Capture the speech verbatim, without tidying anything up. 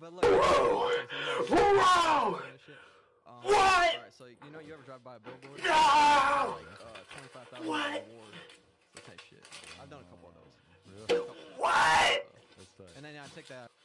but look. Whoa! Whoa! Um, What? Alright, so you know you ever drive by a billboard? No! Like, uh, twenty-five thousand What? award. So type shit. I've done a couple of those. Really? What? That's tight. And then I take that.